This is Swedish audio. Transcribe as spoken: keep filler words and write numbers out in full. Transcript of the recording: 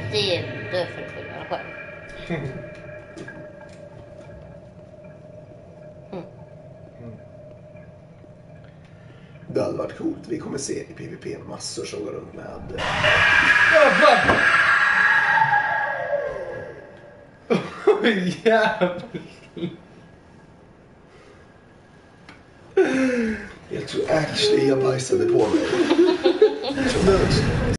det är därför för mig själv. Mm. Det hade varit coolt. Vi kommer se i PvP massor som går runt med... Jävlar. Jag tror actually jag bajsade på mig.